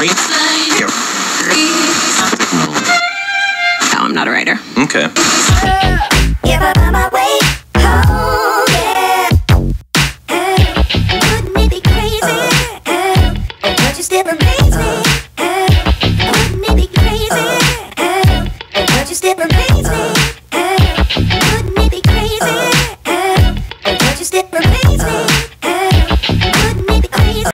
No, I'm not a writer. Okay. Wouldn't it be crazy? But you still amaze me.